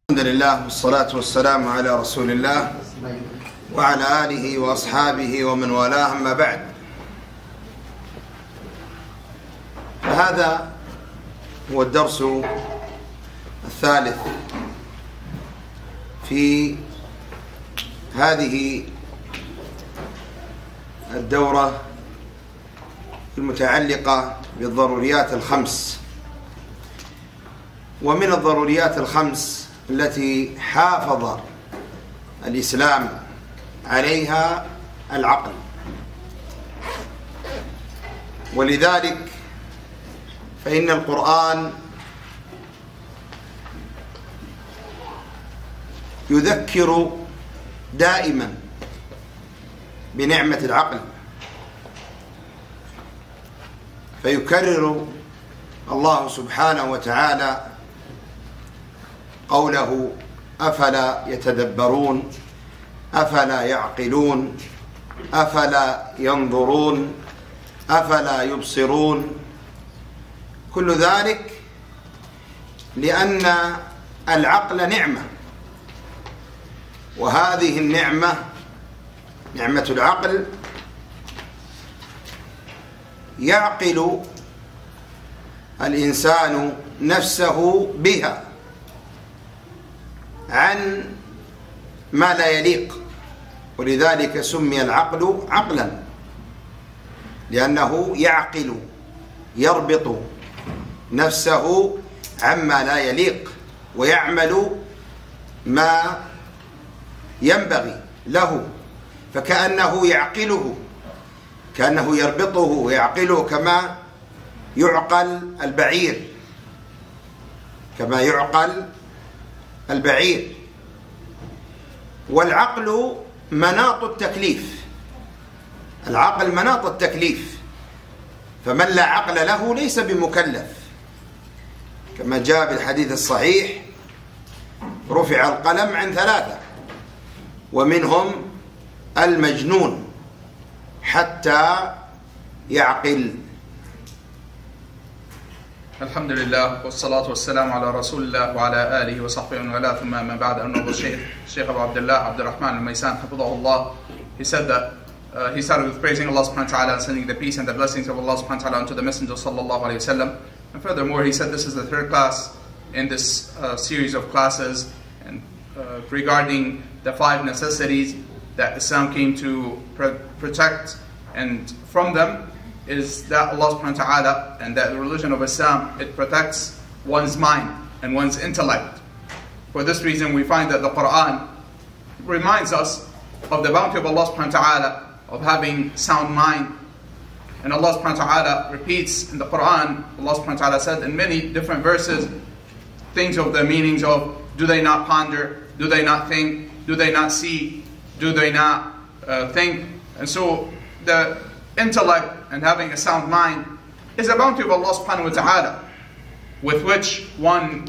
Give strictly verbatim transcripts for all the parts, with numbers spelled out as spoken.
الحمد لله والصلاة والسلام على رسول الله وعلى آله وأصحابه ومن والاه، أما بعد، فهذا هو الدرس الثالث في هذه الدورة المتعلقة بالضروريات الخمس. ومن الضروريات الخمس التي حافظ الإسلام عليها العقل، ولذلك فإن القرآن يذكر دائما بنعمة العقل، فيكرر الله سبحانه وتعالى قوله: أفلا يتدبرون، أفلا يعقلون، أفلا ينظرون، أفلا يبصرون. كل ذلك لأن العقل نعمة، وهذه النعمة نعمة العقل يعقل الإنسان نفسه بها عن ما لا يليق، ولذلك سمي العقل عقلا، لأنه يعقل يربط نفسه عما لا يليق ويعمل ما ينبغي له، فكأنه يعقله، كأنه يربطه ويعقله كما يعقل البعير كما يعقل البعير. والعقل مناط التكليف، العقل مناط التكليف، فمن لا عقل له ليس بمكلف، كما جاء بالحديث الصحيح: رفع القلم عن ثلاثة ومنهم المجنون حتى يعقل. الحمد لله والصلاة والسلام على رسول الله وعلى آله وصحبه ومن والاه، ثم ما بعد. Honorable Sheikh, Sheikh Abu Abdullah Abdurrahman al-Maysan, Hafidhahullah, he said that uh, he started with praising Allah subhanahu wa ta'ala and sending the peace and the blessings of Allah subhanahu wa ta'ala unto the Messenger sallallahu alayhi wa sallam. And furthermore, he said this is the third class in this uh, series of classes and uh, regarding the five necessities that Islam came to pr protect, and from them is that Allah subhanahu wa ta'ala and that the religion of Islam, it protects one's mind and one's intellect. For this reason, we find that the Quran reminds us of the bounty of Allah subhanahu wa ta'ala of having sound mind. And Allah subhanahu wa ta'ala repeats in the Quran, Allah subhanahu wa ta'ala said in many different verses, things of the meanings of: do they not ponder? Do they not think? Do they not see? Do they not uh, think? And so the intellect and having a sound mind is a bounty of Allah subhanahu wa ta'ala, with which one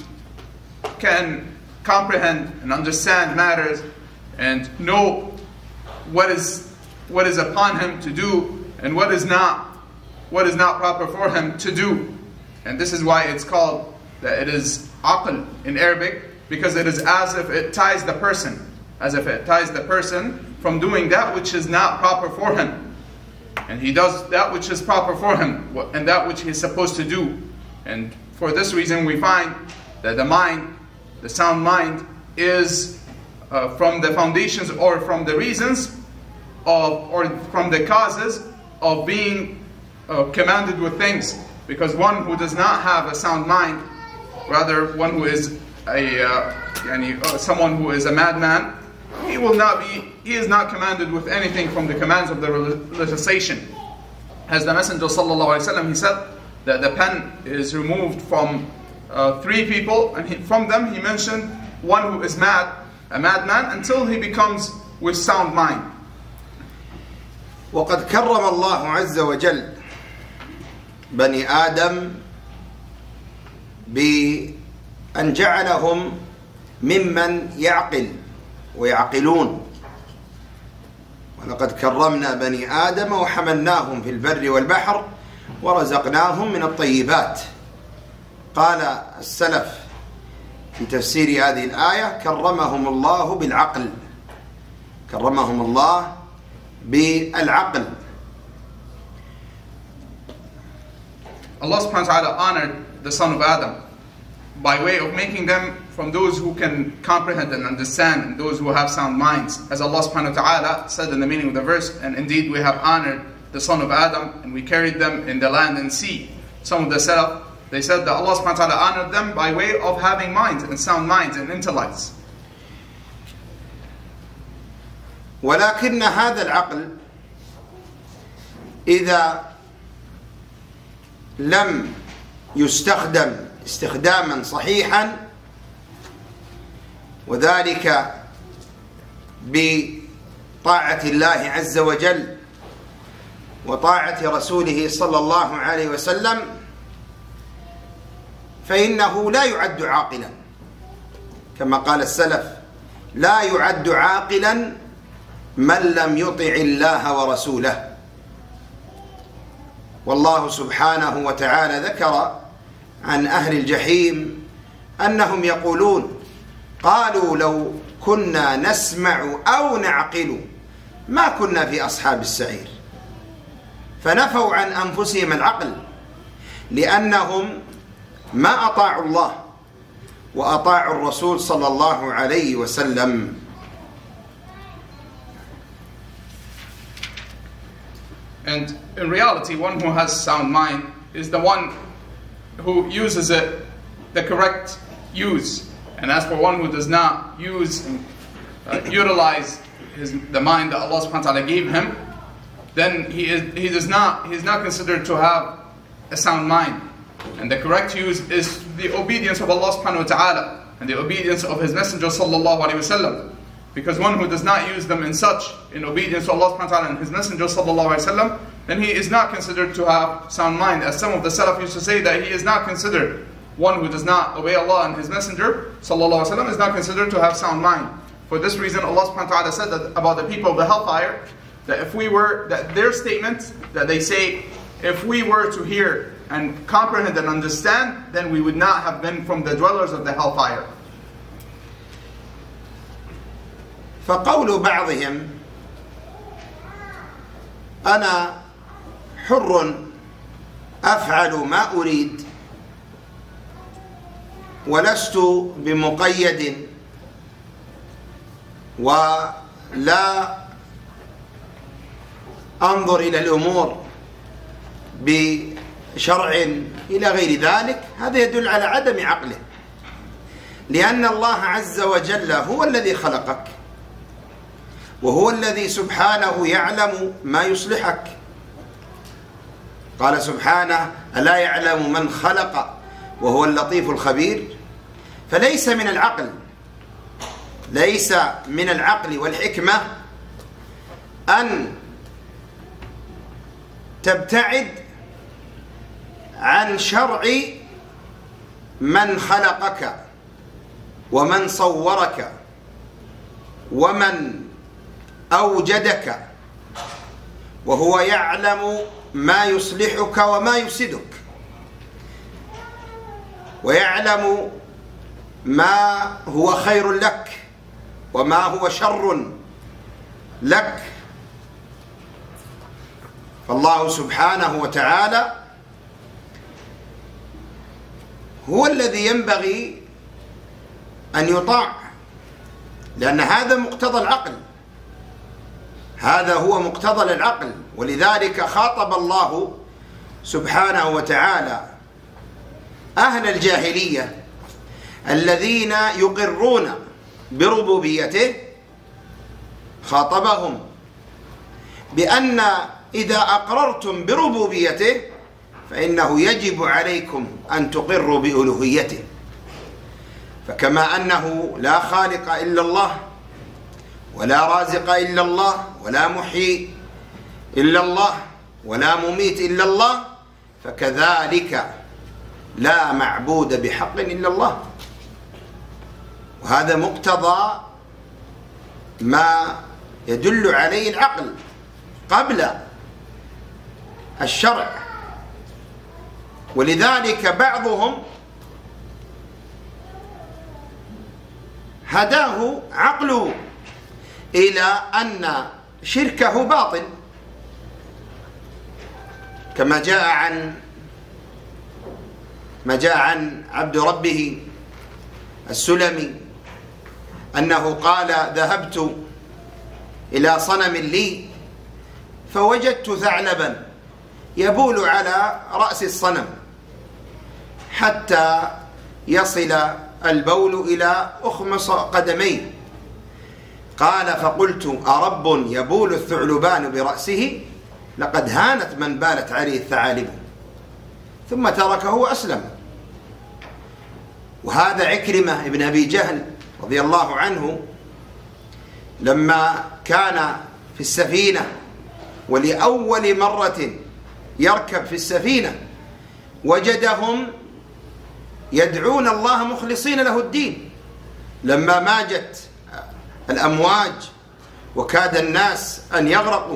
can comprehend and understand matters and know what is what is upon him to do and what is not what is not proper for him to do. And this is why it's called that it is aql in Arabic, because it is as if it ties the person, as if it ties the person from doing that which is not proper for him. And he does that which is proper for him and that which he is supposed to do. And for this reason, we find that the mind, the sound mind, is uh, from the foundations or from the reasons of, or from the causes of being uh, commanded with things. Because one who does not have a sound mind, rather one who is a uh, yani, uh, someone who is a madman, he will not be, he is not commanded with anything from the commands of the legislation. As the Messenger sallallahu alaihi wasallam, he said that the pen is removed from uh, three people, and he, from them he mentioned one who is mad, a madman, until he becomes with sound mind. وقد كرم الله عز وجل بني آدم بأن جعلهم ممن يعقل ويعقلون. ولقد كرمنا بني آدم وحملناهم في البر والبحر ورزقناهم من الطيبات. قال السلف في تفسير هذه الآية كرمهم الله بالعقل، كرمهم الله بالعقل. Allah subhanahu wa ta'ala honored the son of Adam by way of making them from those who can comprehend and understand and those who have sound minds. As Allah subhanahu wa ta'ala said in the meaning of the verse, and indeed we have honored the son of Adam and we carried them in the land and sea. Some of the Salaf, they said that Allah subhanahu wa ta'ala honored them by way of having minds and sound minds and intellects. ولكن هذا العقل إذا لم يستخدم استخداما صحيحا، وذلك بطاعة الله عز وجل وطاعة رسوله صلى الله عليه وسلم، فإنه لا يعد عاقلا، كما قال السلف: لا يعد عاقلا من لم يطع الله ورسوله. والله سبحانه وتعالى ذكر عن أهل الجحيم أنهم يقولون: قالوا لو كنا نسمع أو نعقل ما كنا في أصحاب السعير. فنفوا عن أنفسهم العقل لأنهم ما أطاعوا الله وأطاعوا الرسول صلى الله عليه وسلم. And in reality, one who has sound mind is the one who uses it the correct use. And as for one who does not use and uh, utilize his, the mind that Allah subhanahu wa ta'ala gave him, then he is he does not he is not considered to have a sound mind. And the correct use is the obedience of Allah subhanahu wa ta'ala and the obedience of His Messenger sallallahu alayhi wa sallam. Because one who does not use them in such, in obedience to Allah subhanahu wa ta'ala and His Messenger sallallahu alayhi wa sallam, then he is not considered to have sound mind. As some of the Salaf used to say, that he is not considered, one who does not obey Allah and His Messenger sallallahu alayhi wa sallam is not considered to have sound mind. For this reason, Allah subhanahu wa ta'ala said that about the people of the hellfire, that if we were, that their statement, that they say, if we were to hear and comprehend and understand, then we would not have been from the dwellers of the hellfire. فقول بعضهم: أنا حر أفعل ما أريد ولست بمقيد ولا أنظر إلى الأمور بشرع إلى غير ذلك، هذا يدل على عدم عقله، لأن الله عز وجل هو الذي خلقك وهو الذي سبحانه يعلم ما يصلحك. قال سبحانه: ألا يعلم من خلق وهو اللطيف الخبير. فليس من العقل ليس من العقل والحكمة أن تبتعد عن شرع من خلقك ومن صورك ومن أوجدك، وهو يعلم ما يصلحك وما يفسدك، ويعلم ما هو خير لك وما هو شر لك. فالله سبحانه وتعالى هو الذي ينبغي أن يطاع، لأن هذا مقتضى العقل، هذا هو مقتضى العقل. ولذلك خاطب الله سبحانه وتعالى أهل الجاهلية الذين يقرون بربوبيته، خاطبهم بأن إذا أقررتم بربوبيته فإنه يجب عليكم أن تقروا بألوهيته. فكما أنه لا خالق إلا الله ولا رازق إلا الله ولا محيي إلا الله ولا مميت إلا الله، فكذلك لا معبود بحق إلا الله. وهذا مقتضى ما يدل عليه العقل قبل الشرع. ولذلك بعضهم هداه عقله إلى أن شركه باطل، كما جاء عن ما جاء عن عبد ربه السلمي أنه قال: ذهبت إلى صنم لي فوجدت ثعلبا يبول على رأس الصنم حتى يصل البول إلى أخمص قدميه. قال: فقلت: أرب يبول الثعلبان برأسه؟ لقد هانت من بالت عليه الثعالب. ثم تركه وأسلم. وهذا عكرمة ابن أبي جهل رضي الله عنه لما كان في السفينة ولأول مرة يركب في السفينة وجدهم يدعون الله مخلصين له الدين، لما ماجت الأمواج وكاد الناس أن يغرقوا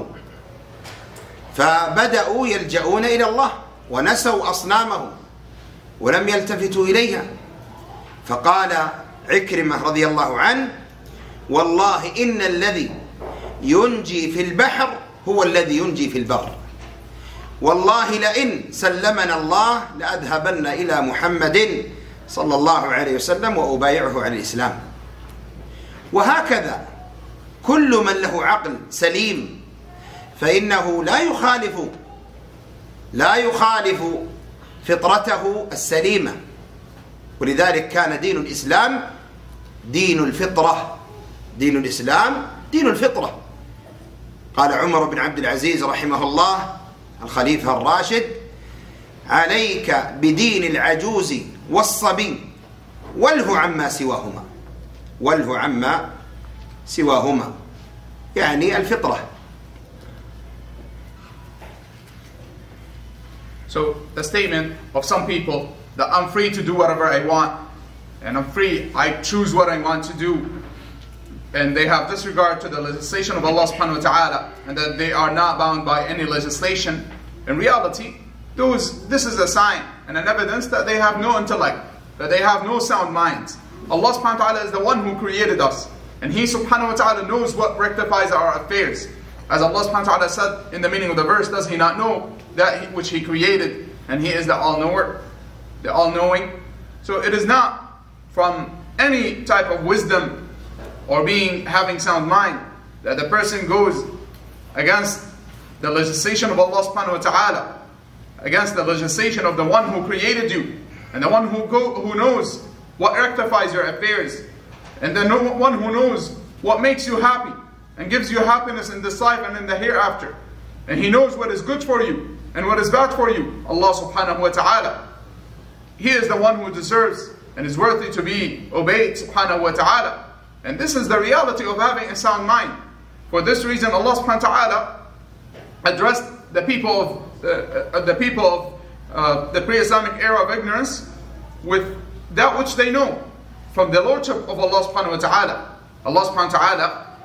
فبدأوا يلجؤون إلى الله ونسوا أصنامهم ولم يلتفتوا إليها. فقال عكرمة رضي الله عنه: والله إن الذي ينجي في البحر هو الذي ينجي في البر، والله لئن سلمنا الله لأذهبن إلى محمد صلى الله عليه وسلم وأبايعه على الإسلام. وهكذا كل من له عقل سليم فإنه لا يخالف لا يخالف فطرته السليمة. ولذلك كان دين الإسلام دين الفطرة، دين الإسلام دين الفطرة. قال عمر بن عبد العزيز رحمه الله الخليفة الراشد: عليك بدين العجوز والصبي وله عما سواهما، وله عما سواهما يعني الفطرة. So the statement of some people that I'm free to do whatever I want and I'm free, I choose what I want to do, and they have disregard to the legislation of Allah subhanahu wa ta'ala, and that they are not bound by any legislation. In reality, those, this is a sign and an evidence that they have no intellect, that they have no sound minds. Allah subhanahu wa ta'ala is the one who created us, and He subhanahu wa ta'ala knows what rectifies our affairs. As Allah subhanahu wa ta'ala said in the meaning of the verse, does He not know that which He created? And He is the all-knower, the all-knowing. So it is not from any type of wisdom or being having sound mind that the person goes against the legislation of Allah subhanahu wa ta'ala, against the legislation of the one who created you, and the one who go, who knows what rectifies your affairs, and the one who knows what makes you happy and gives you happiness in this life and in the hereafter. And He knows what is good for you and what is bad for you, Allah subhanahu wa ta'ala. He is the one who deserves and is worthy to be obeyed, subhanahu wa ta'ala. And this is the reality of having a sound mind. For this reason, Allah subhanahu wa ta'ala addressed the people of uh, the people of uh, the pre-Islamic era of ignorance with that which they know from the lordship of Allah subhanahu wa ta'ala. Allah subhanahu wa ta'ala,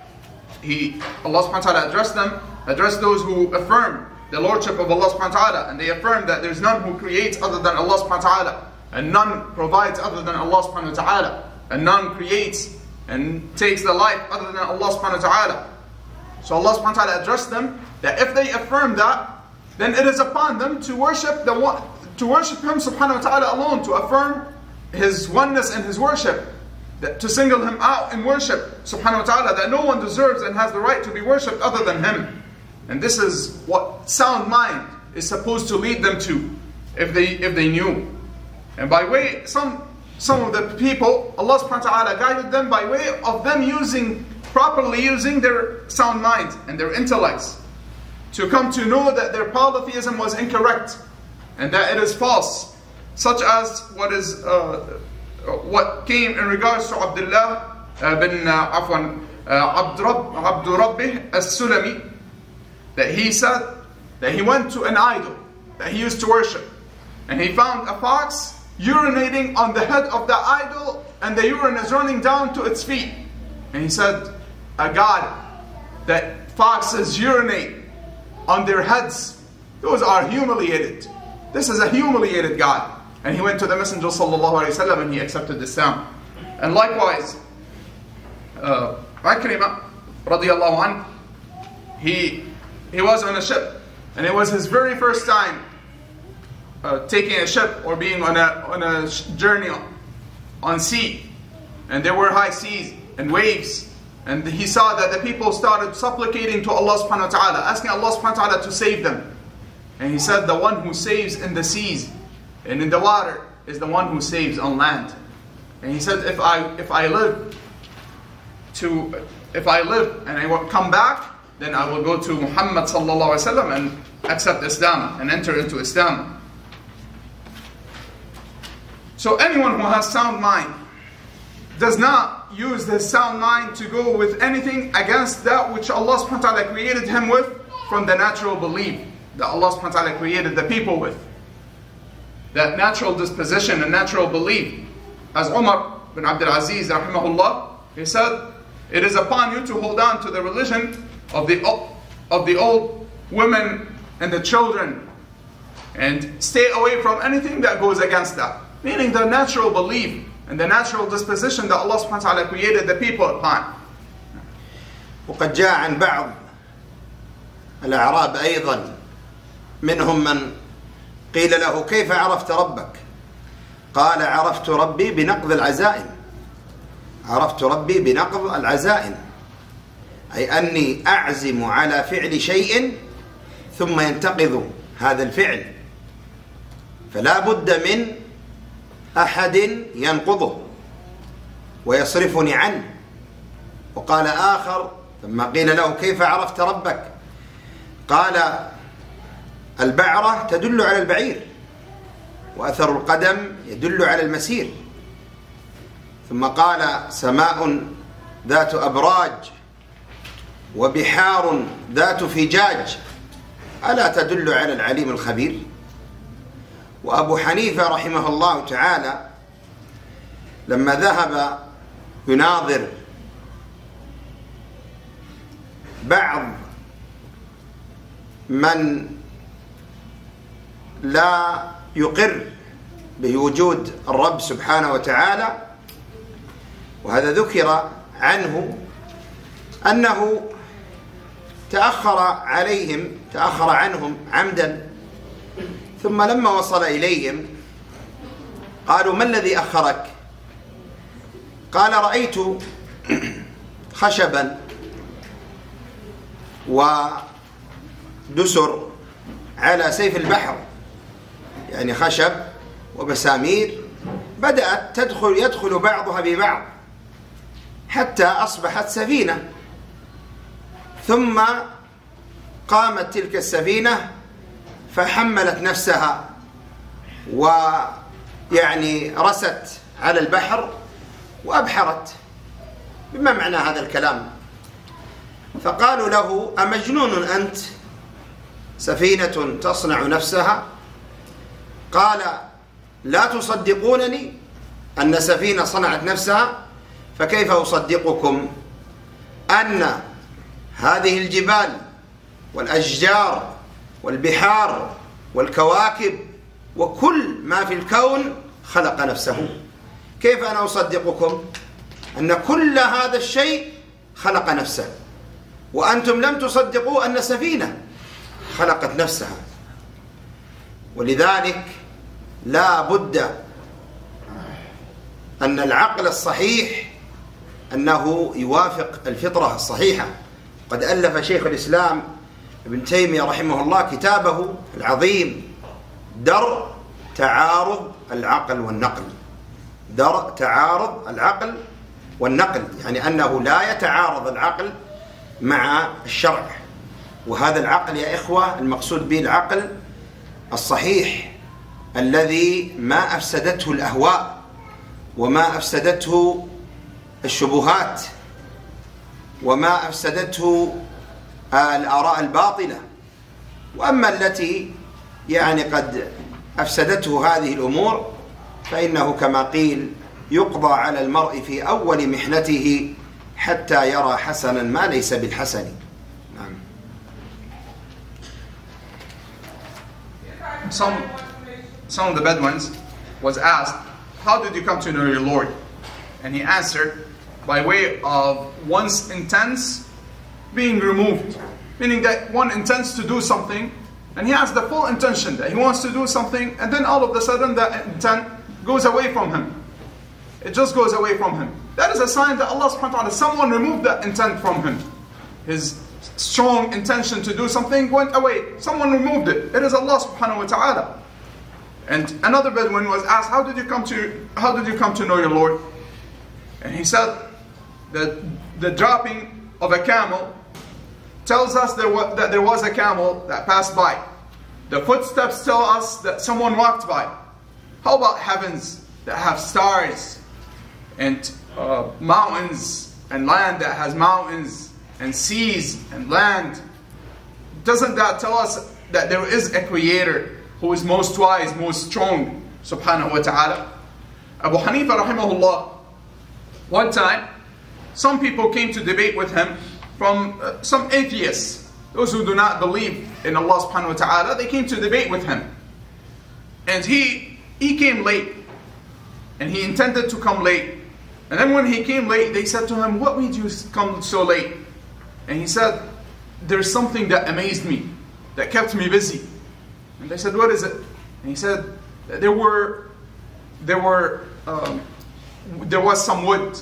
He, Allah subhanahu wa ta'ala addressed them, addressed those who affirm the lordship of Allah subhanahu wa ta'ala, and they affirm that there's none who creates other than Allah subhanahu wa ta'ala, and none provides other than Allah subhanahu wa ta'ala, and none creates and takes the life other than Allah subhanahu wa ta'ala. So Allah subhanahu wa ta'ala addressed them that if they affirm that, then it is upon them to worship the one, to worship Him subhanahu wa ta'ala alone, to affirm His oneness and His worship, that, to single Him out in worship subhanahu wa ta'ala, that no one deserves and has the right to be worshipped other than Him. And this is what sound mind is supposed to lead them to, if they if they knew. And by way, some some of the people, Allah subhanahu wa ta'ala guided them by way of them using, properly using their sound minds and their intellects, to come to know that their polytheism was incorrect and that it is false, such as what is uh, what came in regards to Abdullah uh, bin uh, Afwan uh, Abdur Rabbih as-Sulami, that he said that he went to an idol that he used to worship, and he found a fox urinating on the head of the idol, and the urine is running down to its feet. And he said, a God that foxes urinate on their heads, those are humiliated. This is a humiliated God. And he went to the Messenger sallallahu alaihi wasallam and he accepted Islam. And likewise, uh, Ikrima radiallahu anh, he, he was on a ship, and it was his very first time uh, taking a ship or being on a, on a journey on, on sea. And there were high seas and waves. And he saw that the people started supplicating to Allah subhanahu wa ta'ala, asking Allah subhanahu wa ta'ala to save them. And he said, the one who saves in the seas and in the water is the one who saves on land. And he said, if I if I live to if I live and I will come back, then I will go to Muhammad sallallahu alaihi wasallam and accept Islam and enter into Islam. So anyone who has sound mind does not use this sound mind to go with anything against that which Allah subhanahu wa ta'ala created him with from the natural belief that Allah subhanahu wa ta'ala created the people with. That natural disposition and natural belief. As Umar bin Abdul Aziz rahimahullah, he said, it is upon you to hold on to the religion of the, of the old women and the children and stay away from anything that goes against that. Meaning the natural belief and the natural disposition that Allah subhanahu wa ta'ala created the people upon. وقد جاء عن بعض الأعراب أيضا منهم من قيل له كيف عرفت ربك؟ قال عرفت ربي بنقض العزائم. عرفت ربي بنقض العزائم، أي أني أعزم على فعل شيء ثم ينتقض هذا الفعل، فلا بد من أحد ينقضه ويصرفني عنه. وقال آخر لما قيل له كيف عرفت ربك؟ قال البعرة تدل على البعير، وأثر القدم يدل على المسير. ثم قال سماء ذات أبراج وبحار ذات فجاج ألا تدل على العليم الخبير؟ وأبو حنيفة رحمه الله تعالى لما ذهب يناظر بعض من لا يقر بوجود الرب سبحانه وتعالى، وهذا ذكر عنه أنه تأخر عليهم تأخر عنهم عمدا، ثم لما وصل إليهم قالوا ما الذي أخرك؟ قال رأيت خشبا ودسر على سيف البحر، يعني خشب ومسامير بدأت تدخل يدخل بعضها ببعض حتى أصبحت سفينة، ثم قامت تلك السفينة فحملت نفسها ويعني رست على البحر وأبحرت. بما معنى هذا الكلام؟ فقالوا له أمجنون أنت؟ سفينة تصنع نفسها؟ قال لا تصدقونني أن سفينة صنعت نفسها؟ فكيف أصدقكم أن هذه الجبال والأشجار والبحار والكواكب وكل ما في الكون خلق نفسه؟ كيف أنا أصدقكم أن كل هذا الشيء خلق نفسه وأنتم لم تصدقوا أن سفينة خلقت نفسها؟ ولذلك لا بد أن العقل الصحيح أنه يوافق الفطرة الصحيحة. قد ألف شيخ الإسلام ابن تيمية رحمه الله كتابه العظيم درء تعارض العقل والنقل. درء تعارض العقل والنقل، يعني أنه لا يتعارض العقل مع الشرع. وهذا العقل يا إخوة المقصود به العقل الصحيح الذي ما أفسدته الأهواء وما أفسدته الشبهات وما أفسدته الآراء الباطلة. وأما التي يعني قد أفسدته هذه الأمور فإنه كما قيل يقضى على المرء في أول محنته حتى يرى حسنا ما ليس بالحسن. نعم. Some, some of the Bedouins was asked, how did you come to know your Lord? And he answered, by way of one's intents being removed. Meaning that one intends to do something, and he has the full intention that he wants to do something, and then all of a sudden that intent goes away from him. It just goes away from him. That is a sign that Allah subhanahu wa ta'ala, someone removed that intent from him. His strong intention to do something went away. Someone removed it. It is Allah subhanahu wa ta'ala. And another Bedouin was asked, how did you come to how did you come to know your Lord? And he said that the dropping of a camel tells us there was, that there was a camel that passed by. The footsteps tell us that someone walked by. How about heavens that have stars, and uh, mountains, and land that has mountains, and seas and land? Doesn't that tell us that there is a creator who is most wise, most strong, subhanahu wa ta'ala? Abu Hanifa rahimahullah, one time, some people came to debate with him from uh, some atheists, those who do not believe in Allah subhanahu wa ta'ala. They came to debate with him. And he, he came late. And he intended to come late. And then when he came late, they said to him, what made you come so late? And he said, there's something that amazed me, that kept me busy. And they said, what is it? And he said, there were, there were, um, there was some wood,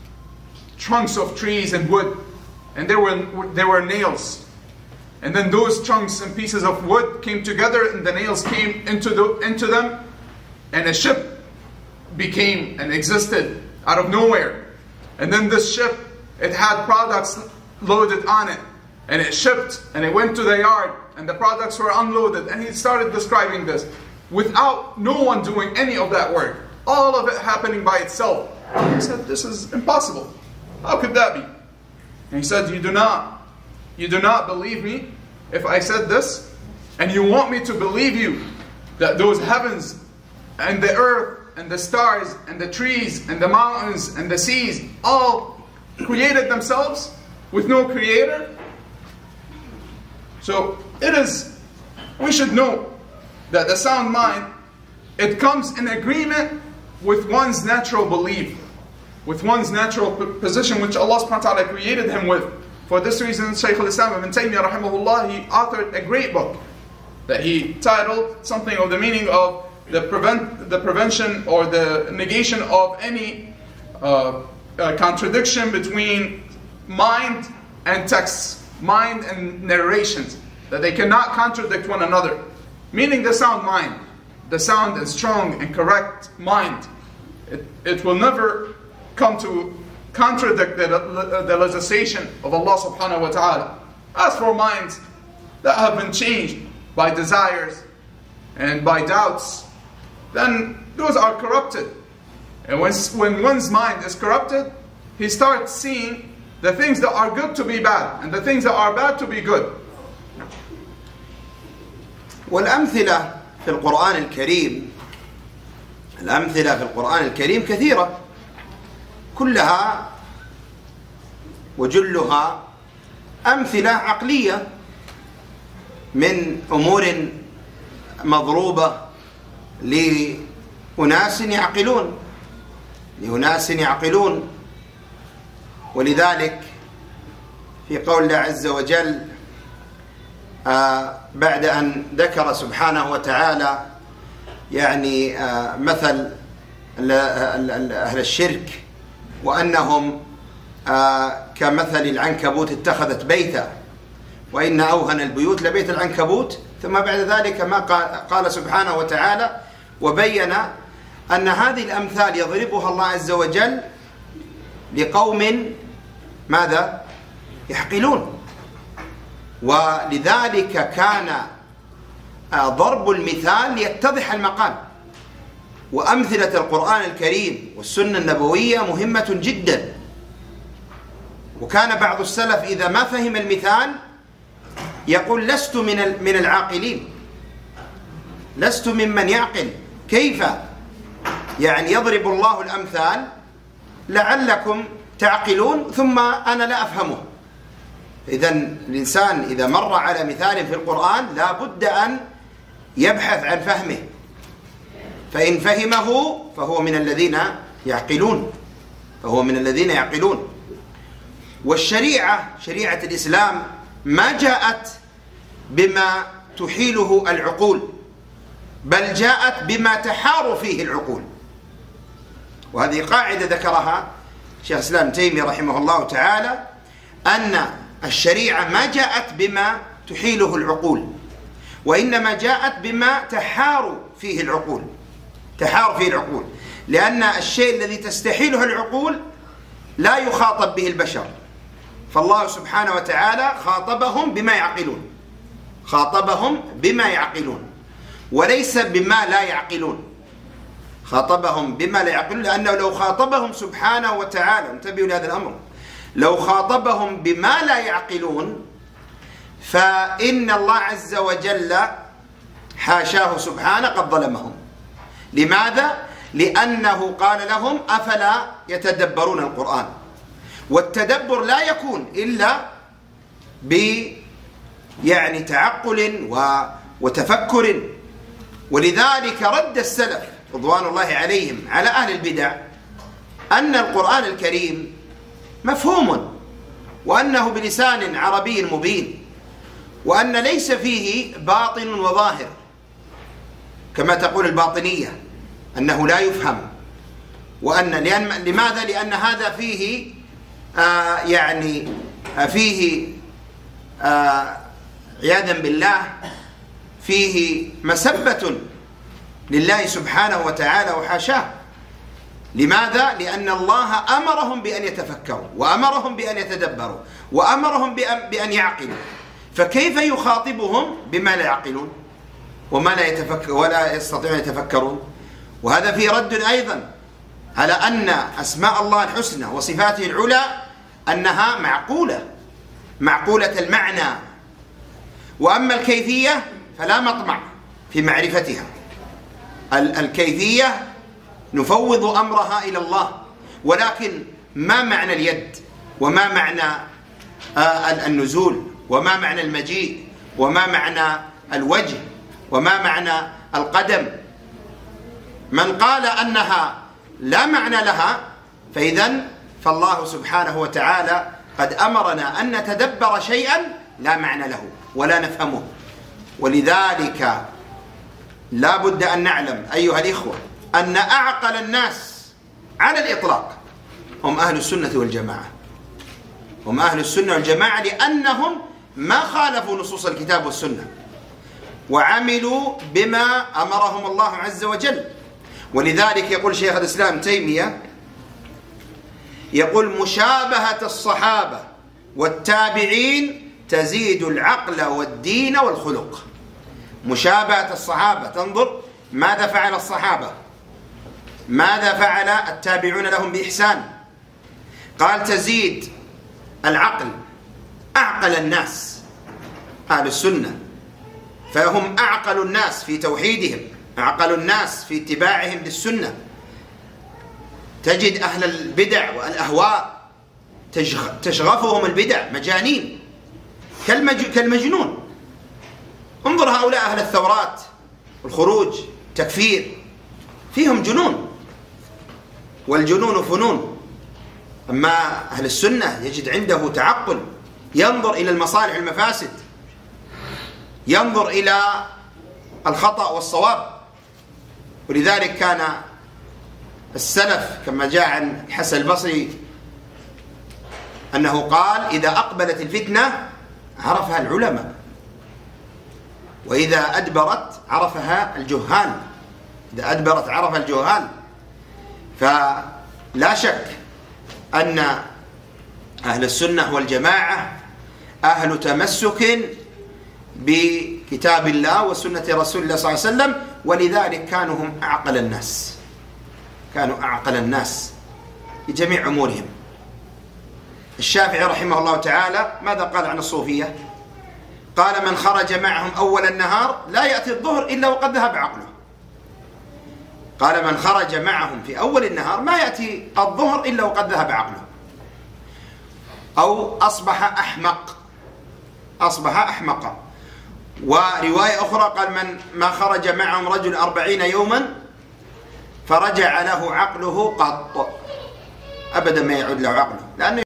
trunks of trees and wood, and there were, there were nails. And then those trunks and pieces of wood came together, and the nails came into, the, into them, and a ship became and existed out of nowhere. And then this ship, it had products loaded on it, and it shipped, and it went to the yard, and the products were unloaded. And he started describing this without no one doing any of that work, all of it happening by itself. And he said, this is impossible. How could that be? And he said, you do not, you do not believe me if I said this, and you want me to believe you that those heavens and the earth and the stars and the trees and the mountains and the seas all created themselves with no creator? So it is, we should know that the sound mind, it comes in agreement with one's natural belief, with one's natural position which Allah subhanahu wa ta'ala created him with. For this reason, Shaykh al-Islam ibn Taymiyyah rahimahullah, he authored a great book that he titled something of the meaning of the prevent the prevention or the negation of any uh, uh, contradiction between mind and texts, mind and narrations, that they cannot contradict one another. Meaning the sound mind, the sound and strong and correct mind, it, it will never come to contradict the, the legislation of Allah subhanahu wa ta'ala. As for minds that have been changed by desires and by doubts, then those are corrupted. And when, when one's mind is corrupted, he starts seeing the things that are good to be bad, and the things that are bad to be good. والأمثلة في القرآن الكريم الأمثلة في القرآن الكريم كثيرة، كلها وجلها أمثلة عقلية من أمور مضروبة لأناس يعقلون لأناس يعقلون ولذلك في قول الله عز وجل آه بعد أن ذكر سبحانه وتعالى يعني آه مثل أهل الشرك وأنهم آه كمثل العنكبوت اتخذت بيتا وإن أوهن البيوت لبيت العنكبوت، ثم بعد ذلك ما قال, قال سبحانه وتعالى وبين أن هذه الأمثال يضربها الله عز وجل لقوم ماذا؟ يعقلون. ولذلك كان ضرب المثال ليتضح المقام. وأمثلة القرآن الكريم والسنة النبوية مهمة جدا. وكان بعض السلف إذا ما فهم المثال يقول لست من من العاقلين، لست ممن يعقل، كيف يعني يضرب الله الأمثال لعلكم تعقلون ثم أنا لا أفهمه. إذن الإنسان إذا مر على مثال في القرآن لا بد أن يبحث عن فهمه، فإن فهمه فهو من الذين يعقلون. فهو من الذين يعقلون. والشريعة، شريعة الإسلام، ما جاءت بما تحيله العقول، بل جاءت بما تحار فيه العقول. وهذه قاعدة ذكرها شيخ الإسلام تيمية رحمه الله تعالى، أن الشريعة ما جاءت بما تحيله العقول، وإنما جاءت بما تحار فيه العقول، تحار فيه العقول، لأن الشيء الذي تستحيله العقول لا يخاطب به البشر، فالله سبحانه وتعالى خاطبهم بما يعقلون، خاطبهم بما يعقلون وليس بما لا يعقلون، خاطبهم بما لا يعقلون، لأنه لو خاطبهم سبحانه وتعالى، انتبهوا لهذا الأمر، لو خاطبهم بما لا يعقلون فإن الله عز وجل حاشاه سبحانه قد ظلمهم. لماذا؟ لأنه قال لهم أفلا يتدبرون القرآن، والتدبر لا يكون إلا ب يعني تعقل وتفكر. ولذلك رد السلف رضوان الله عليهم على أهل البدع أن القرآن الكريم مفهوم، وأنه بلسان عربي مبين، وأن ليس فيه باطن وظاهر كما تقول الباطنية، أنه لا يفهم. وأن لأن لماذا؟ لأن هذا فيه آه يعني آه فيه آه عياذا بالله فيه مسبة لله سبحانه وتعالى وحاشاه. لماذا؟ لأن الله أمرهم بأن يتفكروا، وأمرهم بأن يتدبروا، وأمرهم بأن يعقلوا، فكيف يخاطبهم بما لا يعقلون وما لا يتفكر ولا يستطيعون يتفكرون؟ وهذا فيه رد أيضا على أن أسماء الله الحسنى وصفاته العلى أنها معقولة، معقولة المعنى، وأما الكيفية فلا مطمع في معرفتها. الكيفية نفوض أمرها إلى الله، ولكن ما معنى اليد، وما معنى النزول، وما معنى المجيء، وما معنى الوجه، وما معنى القدم؟ من قال أنها لا معنى لها فإذن فالله سبحانه وتعالى قد أمرنا أن نتدبر شيئا لا معنى له ولا نفهمه. ولذلك لا بد أن نعلم أيها الإخوة أن أعقل الناس على الإطلاق هم أهل السنة والجماعة، هم أهل السنة والجماعة، لأنهم ما خالفوا نصوص الكتاب والسنة وعملوا بما أمرهم الله عز وجل. ولذلك يقول شيخ الإسلام تيمية، يقول مشابهة الصحابة والتابعين تزيد العقل والدين والخلق. مشابهة الصحابة، تنظر ماذا فعل الصحابة، ماذا فعل التابعون لهم بإحسان، قال تزيد العقل، أعقل الناس أهل السنة، فهم أعقل الناس في توحيدهم، أعقل الناس في اتباعهم للسنة. تجد أهل البدع والأهواء تشغفهم البدع، مجانين كالمجنون. انظر هؤلاء أهل الثورات والخروج تكفير، فيهم جنون، والجنون فنون. أما أهل السنة يجد عنده تعقل، ينظر إلى المصالح والمفاسد، ينظر إلى الخطأ والصواب. ولذلك كان السلف كما جاء عن الحسن البصري أنه قال إذا أقبلت الفتنة عرفها العلماء، وإذا أدبرت عرفها الجهال. إذا أدبرت عرفها الجهال. فلا شك أن أهل السنة والجماعة أهل تمسك بكتاب الله وسنة رسول الله صلى الله عليه وسلم، ولذلك كانوا هم أعقل الناس، كانوا أعقل الناس بجميع أمورهم. الشافعي رحمه الله تعالى ماذا قال عن الصوفية؟ قال من خرج معهم أول النهار لا يأتي الظهر إلا وقد ذهب عقله. قال من خرج معهم في أول النهار ما يأتي الظهر إلا وقد ذهب عقله، أو أصبح أحمق، أصبح أحمقا. ورواية أخرى قال من ما خرج معهم رجل أربعين يوما فرجع له عقله قط. أبدا ما يعود له عقله، لأنه